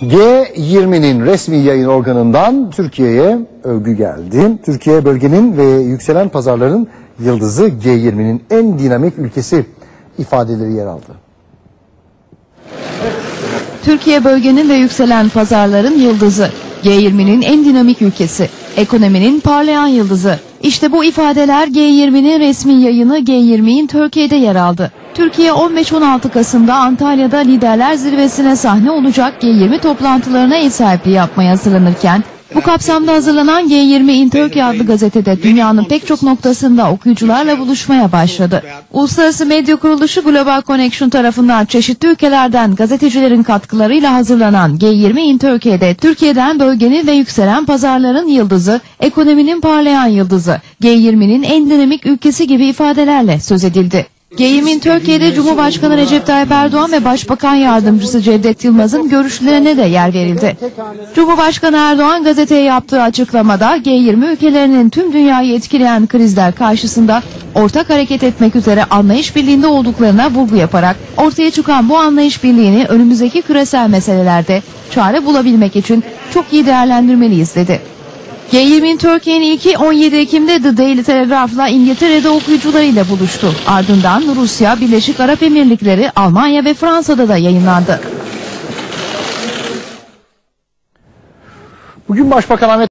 G20'nin resmi yayın organından Türkiye'ye övgü geldi. Türkiye bölgenin ve yükselen pazarların yıldızı, G20'nin en dinamik ülkesi ifadeleri yer aldı. Türkiye bölgenin ve yükselen pazarların yıldızı, G20'nin en dinamik ülkesi, ekonominin parlayan yıldızı. İşte bu ifadeler G20'nin resmi yayını G20'in Türkiye'de yer aldı. Türkiye 15-16 Kasım'da Antalya'da liderler zirvesine sahne olacak G20 toplantılarına ev sahipliği yapmaya hazırlanırken, bu kapsamda hazırlanan G20 in Turkey adlı gazetede dünyanın pek çok noktasında okuyucularla buluşmaya başladı. Uluslararası medya kuruluşu Global Connection tarafından çeşitli ülkelerden gazetecilerin katkılarıyla hazırlanan G20 in Turkey'de Türkiye'den bölgenin ve yükselen pazarların yıldızı, ekonominin parlayan yıldızı, G20'nin en dinamik ülkesi gibi ifadelerle söz edildi. G20 Türkiye'de Cumhurbaşkanı Recep Tayyip Erdoğan ve Başbakan Yardımcısı Cevdet Yılmaz'ın görüşlerine de yer verildi. Cumhurbaşkanı Erdoğan gazeteye yaptığı açıklamada G20 ülkelerinin tüm dünyayı etkileyen krizler karşısında ortak hareket etmek üzere anlayış birliğinde olduklarına vurgu yaparak ortaya çıkan bu anlayış birliğini önümüzdeki küresel meselelerde çare bulabilmek için çok iyi değerlendirmeliyiz dedi. G20 Türkiye'nin ilki 17 Ekim'de The Daily Telegraph'la İngiltere'de okuyucularıyla buluştu. Ardından Rusya, Birleşik Arap Emirlikleri, Almanya ve Fransa'da da yayınlandı. Bugün Başbakan Ahmet